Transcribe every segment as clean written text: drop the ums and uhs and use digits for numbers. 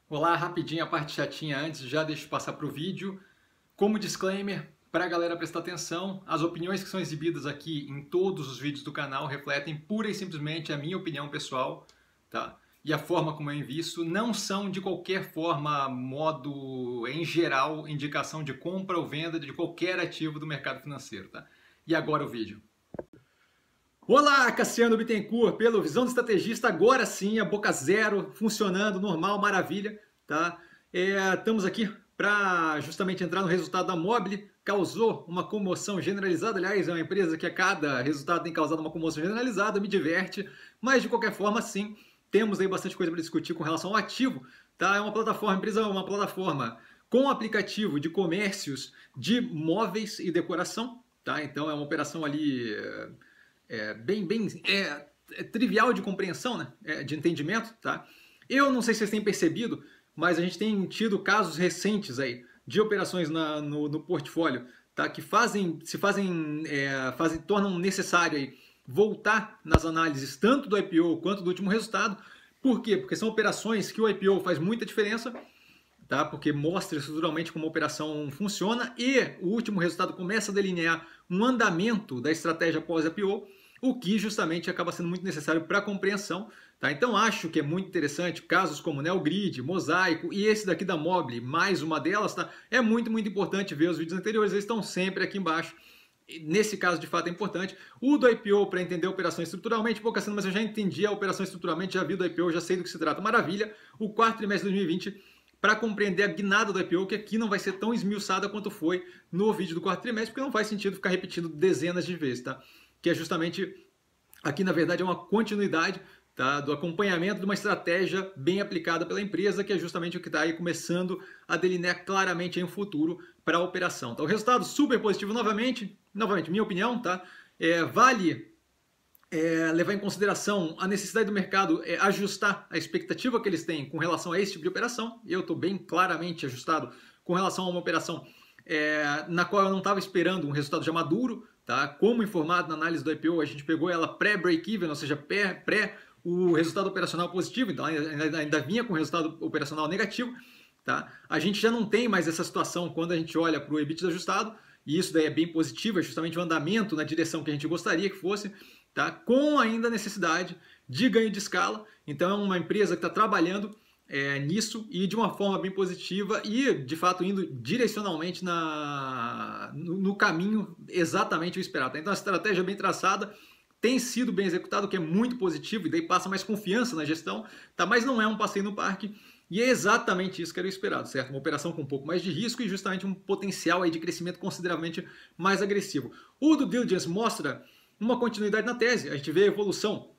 Olá, rapidinho a parte chatinha antes, já deixo eu passar para o vídeo. Como disclaimer, para a galera prestar atenção, as opiniões que são exibidas aqui em todos os vídeos do canal refletem pura e simplesmente a minha opinião pessoal, tá? E a forma como eu invisto não são de qualquer forma, modo, em geral, indicação de compra ou venda de qualquer ativo do mercado financeiro, tá? E agora o vídeo. Olá, Cassiano Bittencourt, pelo Visão do Estrategista, agora sim, a boca zero, funcionando, normal, maravilha, tá? Estamos aqui para justamente entrar no resultado da Mobile, causou uma comoção generalizada, aliás, é uma empresa que a cada resultado tem causado uma comoção generalizada, me diverte, mas de qualquer forma, sim, temos aí bastante coisa para discutir com relação ao ativo, tá? É uma plataforma, a empresa é uma plataforma com aplicativo de comércios de móveis e decoração, tá? Então é uma operação ali trivial de compreensão, né? De entendimento, tá? Eu não sei se vocês têm percebido, mas a gente tem tido casos recentes aí de operações no portfólio, tá? Que tornam necessário aí voltar nas análises tanto do IPO quanto do último resultado. Por quê? Porque são operações que o IPO faz muita diferença, tá? Porque mostra estruturalmente como a operação funciona e o último resultado começa a delinear um andamento da estratégia pós-IPO, o que justamente acaba sendo muito necessário para a compreensão. Tá? Então acho que é muito interessante casos como Neogrid, Mosaico e esse daqui da Mobile, mais uma delas, tá? É muito importante ver os vídeos anteriores, eles estão sempre aqui embaixo. Nesse caso, de fato, é importante. O do IPO para entender a operação estruturalmente, pô, Cassiano, mas eu já entendi a operação estruturalmente, já vi do IPO, já sei do que se trata. Maravilha. O quarto trimestre de 2020 para compreender a guinada do IPO, que aqui não vai ser tão esmiuçada quanto foi no vídeo do quarto trimestre, porque não faz sentido ficar repetindo dezenas de vezes, tá? Que é justamente, aqui na verdade é uma continuidade, tá, do acompanhamento de uma estratégia bem aplicada pela empresa, que é justamente o que está aí começando a delinear claramente aí um futuro para a operação. Tá? O resultado super positivo novamente, minha opinião, tá? Vale levar em consideração a necessidade do mercado ajustar a expectativa que eles têm com relação a esse tipo de operação. Eu estou bem claramente ajustado com relação a uma operação na qual eu não estava esperando um resultado já maduro, tá? Como informado na análise do IPO, a gente pegou ela pré-break-even, ou seja, pré o resultado operacional positivo, então ainda vinha com resultado operacional negativo, tá? A gente já não tem mais essa situação quando a gente olha para o EBITDA ajustado, e isso daí é bem positivo, é justamente o andamento na direção que a gente gostaria que fosse, tá? Com ainda a necessidade de ganho de escala. Então é uma empresa que está trabalhando nisso e de uma forma bem positiva e de fato indo direcionalmente no caminho exatamente o esperado. Tá? Então a estratégia bem traçada, tem sido bem executado, o que é muito positivo e daí passa mais confiança na gestão, tá? Mas não é um passeio no parque. E é exatamente isso que era o esperado, certo? Uma operação com um pouco mais de risco e justamente um potencial aí de crescimento consideravelmente mais agressivo. O due diligence mostra uma continuidade na tese. A gente vê a evolução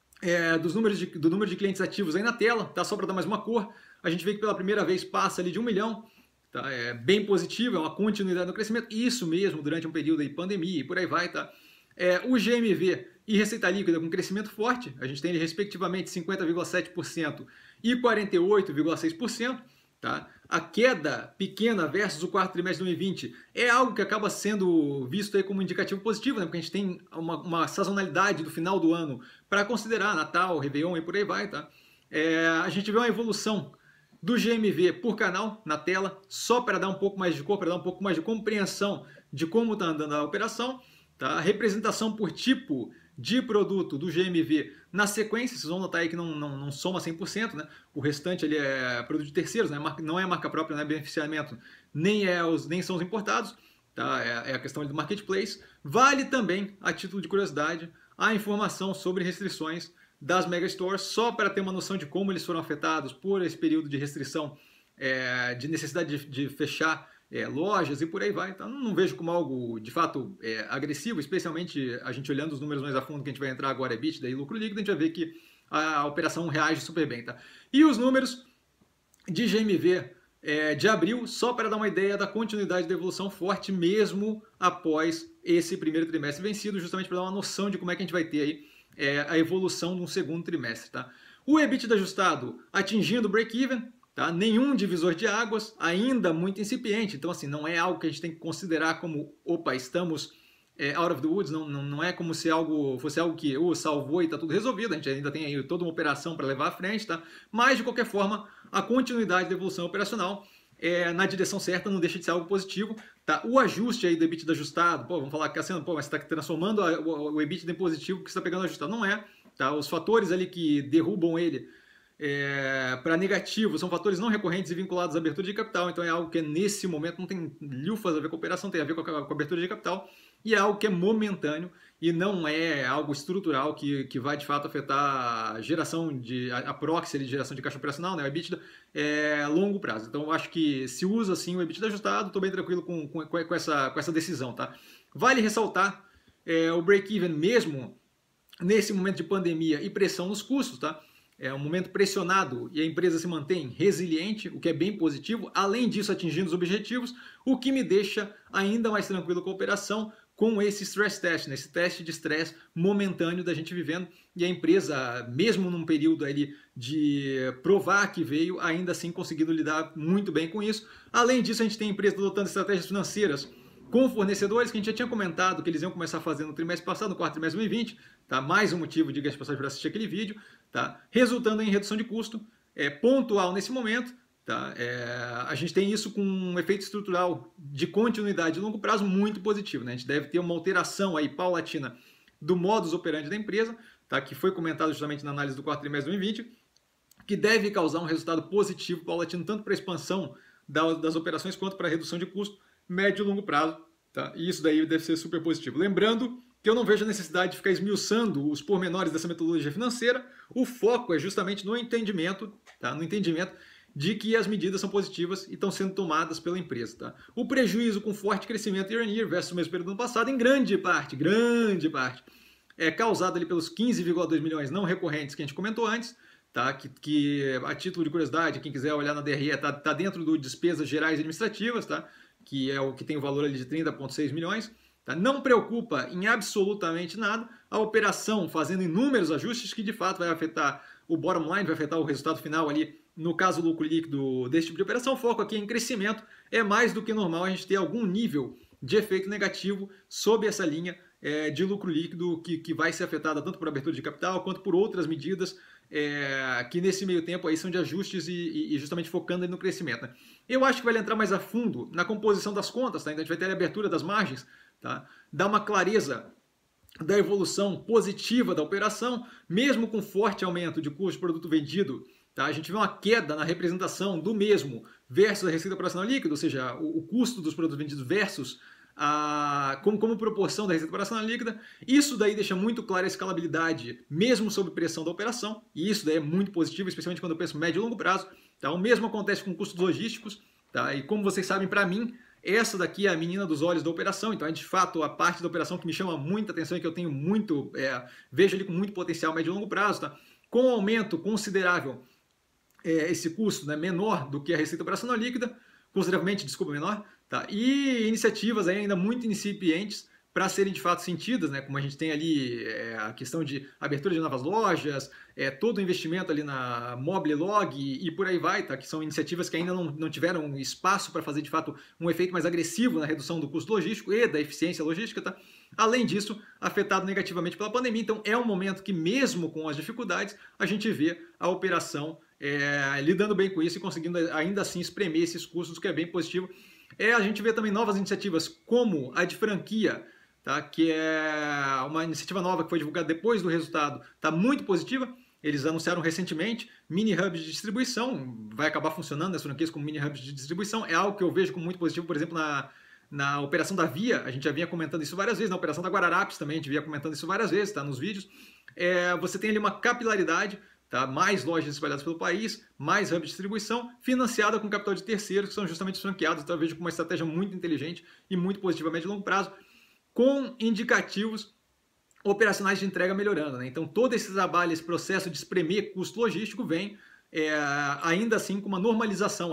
do número de clientes ativos aí na tela, tá? Só para dar mais uma cor. A gente vê que pela primeira vez passa ali de 1 milhão. Tá? É bem positivo, é uma continuidade no crescimento. Isso mesmo durante um período de pandemia e por aí vai, tá? O GMV e receita líquida com crescimento forte, a gente tem respectivamente 50,7% e 48,6%. Tá? A queda pequena versus o quarto trimestre de 2020 é algo que acaba sendo visto aí como indicativo positivo, né? Porque a gente tem uma sazonalidade do final do ano para considerar Natal, Réveillon e por aí vai. Tá? A gente vê uma evolução do GMV por canal na tela, só para dar um pouco mais de cor, para dar um pouco mais de compreensão de como está andando a operação. Tá? A representação por tipo de produto do GMV na sequência, vocês vão notar aí que não soma 100%, né? O restante ele é produto de terceiros, né? Não é marca própria, não é beneficiamento, nem são os importados, tá? É a questão do marketplace. Vale também, a título de curiosidade, a informação sobre restrições das megastores, só para ter uma noção de como eles foram afetados por esse período de restrição, de necessidade de fechar lojas e por aí vai. Então não vejo como algo de fato agressivo, especialmente a gente olhando os números mais a fundo, que a gente vai entrar agora, EBITDA e lucro líquido, a gente vai ver que a operação reage super bem. Tá? E os números de GMV de abril, só para dar uma ideia da continuidade da evolução forte mesmo após esse primeiro trimestre vencido, justamente para dar uma noção de como é que a gente vai ter aí a evolução de um segundo trimestre. Tá? O EBITDA ajustado atingindo o break-even, tá? Nenhum divisor de águas, ainda muito incipiente, então assim, não é algo que a gente tem que considerar como, opa, estamos out of the woods, não é como se fosse algo que salvou e está tudo resolvido, a gente ainda tem aí toda uma operação para levar à frente, tá? Mas, de qualquer forma, a continuidade da evolução operacional na direção certa não deixa de ser algo positivo, tá? O ajuste aí do EBITDA ajustado, vamos falar que Cassiano, mas você está transformando o EBITDA em positivo que você está pegando ajustado, não é, tá? Os fatores ali que derrubam ele para negativo são fatores não recorrentes e vinculados à abertura de capital, então é algo que nesse momento não tem lufas a ver com a operação, tem a ver com a abertura de capital, e é algo que é momentâneo e não é algo estrutural que vai de fato afetar a geração a proxy de geração de caixa operacional, né, o EBITDA, a longo prazo. Então eu acho que se usa assim o EBITDA ajustado, estou bem tranquilo com essa decisão, tá? Vale ressaltar o break-even mesmo nesse momento de pandemia e pressão nos custos, tá? É um momento pressionado e a empresa se mantém resiliente, o que é bem positivo, além disso atingindo os objetivos, o que me deixa ainda mais tranquilo com a operação, com esse stress test, né? Esse teste de estresse momentâneo da gente vivendo, e a empresa, mesmo num período ali de provar que veio, ainda assim conseguindo lidar muito bem com isso. Além disso, a gente tem a empresa adotando estratégias financeiras com fornecedores, que a gente já tinha comentado que eles iam começar a fazer no trimestre passado, no quarto trimestre de 2020, tá? Mais um motivo, diga-se de passagem, para assistir aquele vídeo, tá? Resultando em redução de custo, pontual nesse momento, tá? A gente tem isso com um efeito estrutural de continuidade de longo prazo muito positivo, né? A gente deve ter uma alteração aí paulatina do modus operandi da empresa, tá? Que foi comentado justamente na análise do quarto trimestre de 2020, que deve causar um resultado positivo paulatino tanto para a expansão das operações quanto para a redução de custo médio e longo prazo, tá? E isso daí deve ser super positivo. Lembrando que eu não vejo a necessidade de ficar esmiuçando os pormenores dessa metodologia financeira, o foco é justamente no entendimento, tá? No entendimento de que as medidas são positivas e estão sendo tomadas pela empresa, tá? O prejuízo com forte crescimento year-on-year versus o mesmo período do ano passado, em grande parte, é causado ali pelos 15,2 milhões não recorrentes que a gente comentou antes, tá? Que a título de curiosidade, quem quiser olhar na DRE, tá dentro do despesas gerais administrativas, tá? Que é o que tem o valor ali de 30,6 milhões. Tá? Não preocupa em absolutamente nada a operação fazendo inúmeros ajustes que de fato vai afetar o bottom line, vai afetar o resultado final ali, no caso o lucro líquido desse tipo de operação. O foco aqui é em crescimento, é mais do que normal a gente ter algum nível de efeito negativo sob essa linha de lucro líquido que vai ser afetada tanto por abertura de capital quanto por outras medidas que nesse meio tempo aí são de ajustes e justamente focando no crescimento, né? Eu acho que vai entrar mais a fundo na composição das contas, tá? Então a gente vai ter a abertura das margens, tá? Dá uma clareza da evolução positiva da operação, mesmo com forte aumento de custo de produto vendido, tá? A gente vê uma queda na representação do mesmo versus a receita operacional líquida, ou seja, o custo dos produtos vendidos versus como proporção da receita operacional líquida. Isso daí deixa muito clara a escalabilidade, mesmo sob pressão da operação, e isso daí é muito positivo, especialmente quando eu penso médio e longo prazo. Tá? O mesmo acontece com custos logísticos, tá? E como vocês sabem, para mim, essa daqui é a menina dos olhos da operação, então é de fato a parte da operação que me chama muita atenção e que eu tenho vejo ali com muito potencial médio e longo prazo. Tá? Com um aumento considerável, esse custo, né, menor do que a receita operacional líquida, consideravelmente, menor, tá? E iniciativas ainda muito incipientes para serem de fato sentidas, né? Como a gente tem ali a questão de abertura de novas lojas, todo o investimento ali na Mobile Log e por aí vai, tá? Que são iniciativas que ainda não tiveram espaço para fazer de fato um efeito mais agressivo na redução do custo logístico e da eficiência logística, tá? Além disso, afetado negativamente pela pandemia, então é um momento que mesmo com as dificuldades, a gente vê a operação lidando bem com isso e conseguindo ainda assim espremer esses custos, que é bem positivo. A gente vê também novas iniciativas como a de franquia, tá? Que é uma iniciativa nova que foi divulgada depois do resultado, está muito positiva. Eles anunciaram recentemente mini hubs de distribuição, vai acabar funcionando as franquias como mini hubs de distribuição, é algo que eu vejo como muito positivo, por exemplo, na operação da Via, a gente já vinha comentando isso várias vezes, na operação da Guararapes também, a gente vinha comentando isso várias vezes, tá? Nos vídeos. Você tem ali uma capilaridade, tá? Mais lojas espalhadas pelo país, mais hub de distribuição, financiada com capital de terceiros, que são justamente os franqueados. Então eu vejo como uma estratégia muito inteligente e muito positiva a médio e longo prazo, com indicativos operacionais de entrega melhorando, né? Então todo esse trabalho, esse processo de espremer custo logístico vem ainda assim com uma normalização ali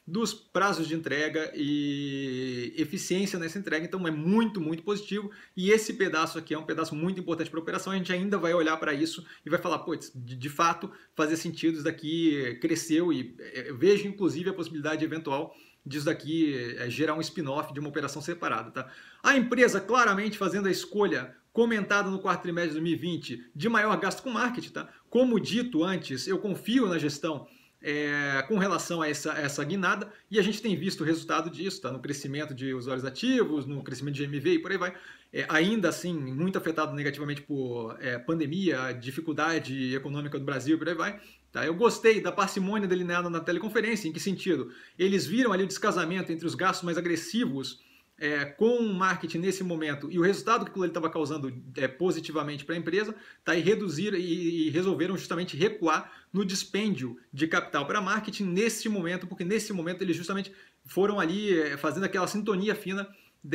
dos prazos de entrega e eficiência nessa entrega. Então é muito, muito positivo. E esse pedaço aqui é um pedaço muito importante para a operação. A gente ainda vai olhar para isso e vai falar, pô, de fato, fazer sentido, isso daqui cresceu e vejo, inclusive, a possibilidade eventual disso daqui gerar um spin-off de uma operação separada. Tá? A empresa claramente fazendo a escolha comentada no quarto trimestre de 2020 de maior gasto com marketing. Tá? Como dito antes, eu confio na gestão com relação a essa guinada, e a gente tem visto o resultado disso, tá? No crescimento de usuários ativos, no crescimento de GMV e por aí vai. Ainda assim, muito afetado negativamente por pandemia, dificuldade econômica do Brasil e por aí vai. Tá? Eu gostei da parcimônia delineada na teleconferência. Em que sentido? Eles viram ali o descasamento entre os gastos mais agressivos com o marketing nesse momento e o resultado que aquilo estava causando positivamente para a empresa, tá? E resolveram justamente recuar no dispêndio de capital para marketing nesse momento, porque nesse momento eles justamente foram ali fazendo aquela sintonia fina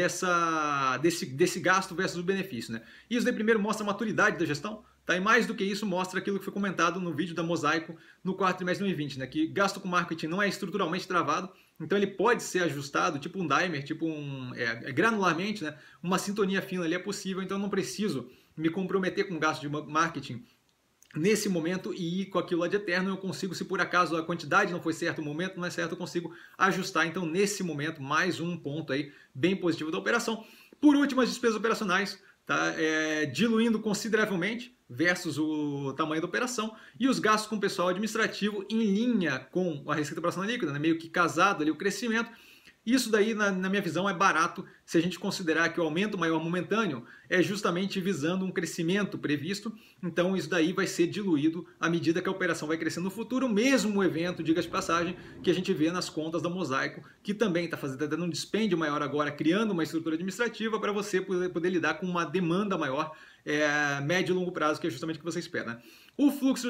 desse gasto versus o benefício. Né? Isso daí primeiro mostra a maturidade da gestão, tá? E mais do que isso mostra aquilo que foi comentado no vídeo da Mosaico no quarto trimestre de 2020, né? Que gasto com marketing não é estruturalmente travado, então ele pode ser ajustado, tipo um dimer, tipo granularmente, né? Uma sintonia fina ali é possível, então eu não preciso me comprometer com gasto de marketing nesse momento e ir com aquilo lá de eterno. Eu consigo, se por acaso a quantidade não foi certa, o momento não é certo, eu consigo ajustar. Então, nesse momento, mais um ponto aí bem positivo da operação. Por último, as despesas operacionais, tá? Diluindo consideravelmente versus o tamanho da operação, e os gastos com pessoal administrativo em linha com a receita operacional líquida, né? Meio que casado ali o crescimento. Isso daí, na minha visão, é barato se a gente considerar que o aumento maior momentâneo é justamente visando um crescimento previsto. Então, isso daí vai ser diluído à medida que a operação vai crescendo no futuro. Mesmo o evento, diga-se de passagem, que a gente vê nas contas da Mosaico, que também está dando um dispêndio maior agora, criando uma estrutura administrativa para você poder lidar com uma demanda maior, médio e longo prazo, que é justamente o que você espera. Né? O fluxo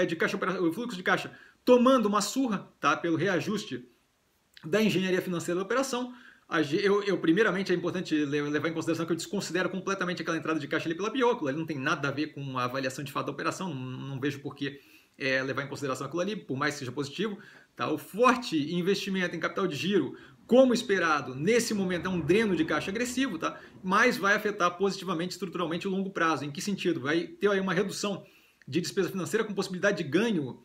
de caixa tomando uma surra, tá? Pelo reajuste da engenharia financeira da operação. Primeiramente, é importante levar em consideração que eu desconsidero completamente aquela entrada de caixa ali pela IPO. Ali não tem nada a ver com a avaliação de fato da operação, não vejo por que levar em consideração aquilo ali, por mais que seja positivo. Tá? O forte investimento em capital de giro, como esperado, nesse momento é um dreno de caixa agressivo, tá? Mas vai afetar positivamente, estruturalmente, o longo prazo. Em que sentido? Vai ter aí uma redução de despesa financeira com possibilidade de ganho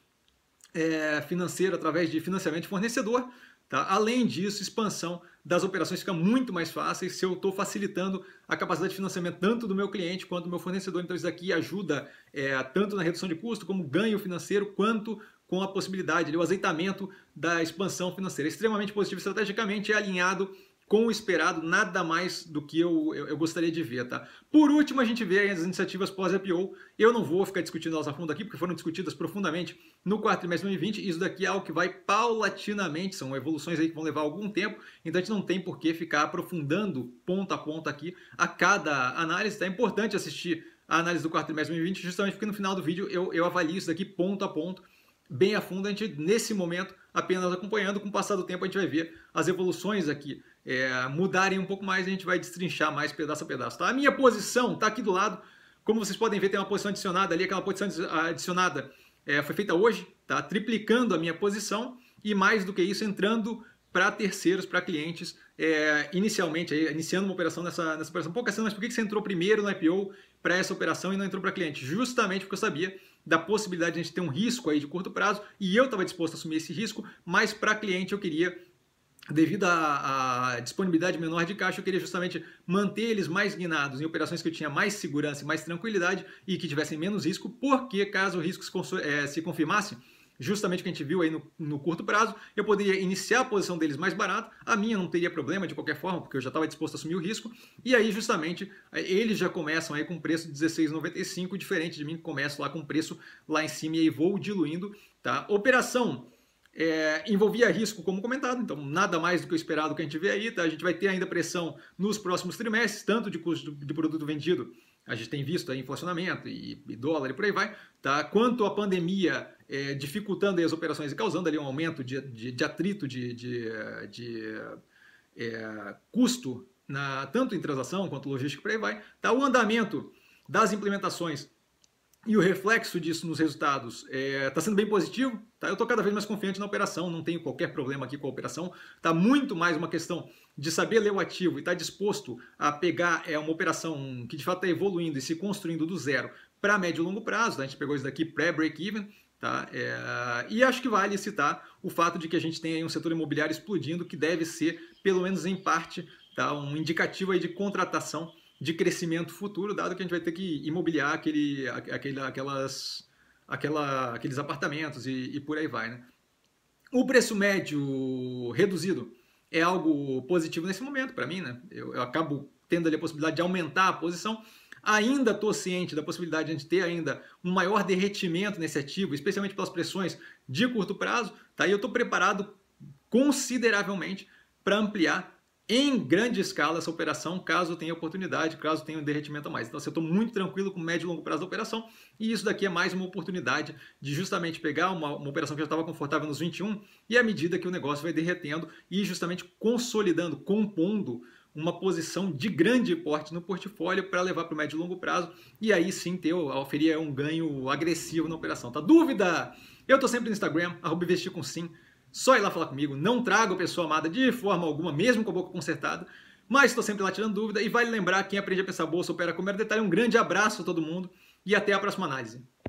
financeiro através de financiamento de fornecedor. Tá? Além disso, expansão das operações fica muito mais fácil se eu estou facilitando a capacidade de financiamento tanto do meu cliente quanto do meu fornecedor. Então isso aqui ajuda tanto na redução de custo, como ganho financeiro, quanto com a possibilidade, o azeitamento da expansão financeira. Extremamente positivo estrategicamente, é alinhado com o esperado, nada mais do que eu gostaria de ver. Tá? Por último, a gente vê as iniciativas pós-IPO. Eu não vou ficar discutindo elas a fundo aqui, porque foram discutidas profundamente no quarto trimestre de 2020. Isso daqui é algo que vai paulatinamente, são evoluções aí que vão levar algum tempo, então a gente não tem por que ficar aprofundando ponto a ponto aqui a cada análise. Tá? É importante assistir a análise do quarto trimestre de 2020, justamente porque no final do vídeo eu avalio isso daqui ponto a ponto, bem a fundo. A gente, nesse momento, apenas acompanhando. Com o passar do tempo, a gente vai ver as evoluções aqui mudarem um pouco mais, a gente vai destrinchar mais pedaço a pedaço. Tá? A minha posição está aqui do lado. Como vocês podem ver, tem uma posição adicionada ali. Aquela posição adicionada foi feita hoje, tá? Triplicando a minha posição e, mais do que isso, entrando para terceiros, para clientes, inicialmente, iniciando uma operação nessa operação. Pô, Cassiano, mas por que você entrou primeiro no IPO para essa operação e não entrou para cliente? Justamente porque eu sabia da possibilidade de a gente ter um risco aí de curto prazo e eu estava disposto a assumir esse risco, mas para cliente eu queria, devido à disponibilidade menor de caixa, eu queria justamente manter eles mais guinados em operações que eu tinha mais segurança e mais tranquilidade e que tivessem menos risco, porque caso o risco se confirmasse, justamente o que a gente viu aí no curto prazo, eu poderia iniciar a posição deles mais barato, a minha não teria problema de qualquer forma, porque eu já estava disposto a assumir o risco, e aí justamente eles já começam aí com preço de R$16,95, diferente de mim que começo lá com preço lá em cima e aí vou diluindo. Tá? Operação envolvia risco, como comentado, então nada mais do que o esperado que a gente vê aí. Tá? A gente vai ter ainda pressão nos próximos trimestres, tanto de custo de produto vendido, a gente tem visto aí inflacionamento e dólar e por aí vai, tá? Quanto a pandemia dificultando aí as operações e causando ali um aumento de atrito, de custo, tanto em transação quanto logística e por aí vai. Tá? O andamento das implementações e o reflexo disso nos resultados está sendo bem positivo. Tá? Eu estou cada vez mais confiante na operação, não tenho qualquer problema aqui com a operação. Está muito mais uma questão de saber ler o ativo e estar disposto a pegar uma operação que de fato está evoluindo e se construindo do zero para médio e longo prazo. Tá? A gente pegou isso daqui pré-break-even. Tá? E acho que vale citar o fato de que a gente tem aí um setor imobiliário explodindo, que deve ser, pelo menos em parte, tá? Um indicativo aí de contratação de crescimento futuro, dado que a gente vai ter que imobiliar aqueles apartamentos e por aí vai. Né? O preço médio reduzido é algo positivo nesse momento para mim. Né? Eu acabo tendo ali a possibilidade de aumentar a posição. Ainda estou ciente da possibilidade de a gente ter ainda um maior derretimento nesse ativo, especialmente pelas pressões de curto prazo. Tá? E eu estou preparado consideravelmente para ampliar em grande escala essa operação, caso tenha oportunidade, caso tenha um derretimento a mais. Então, assim, eu estou muito tranquilo com o médio e longo prazo da operação, e isso daqui é mais uma oportunidade de justamente pegar uma operação que já estava confortável nos 21, e à medida que o negócio vai derretendo e justamente consolidando, compondo uma posição de grande porte no portfólio para levar para o médio e longo prazo, e aí sim oferir um ganho agressivo na operação. Tá? Dúvida? Eu estou sempre no Instagram, @investircomsim. Só ir lá falar comigo, não trago pessoa amada de forma alguma, mesmo com a boca consertada, mas estou sempre lá tirando dúvida e vale lembrar, quem aprende a pensar bolsa opera com mero detalhe. Um grande abraço a todo mundo e até a próxima análise.